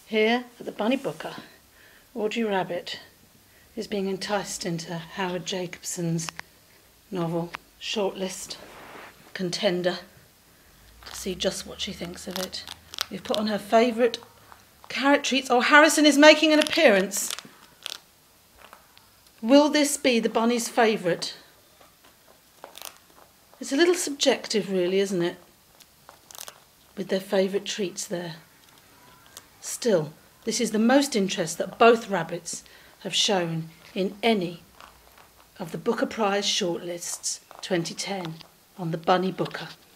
Here at the Bunny Booker, Audrey Rabbit is being enticed into Howard Jacobson's novel shortlist contender to see just what she thinks of it. We've put on her favourite carrot treats. Oh, Harrison is making an appearance. Will this be the bunny's favourite? It's a little subjective really, isn't it? With their favourite treats there. Still, this is the most interest that both rabbits have shown in any of the Booker Prize shortlists 2010 on the Bunny Booker.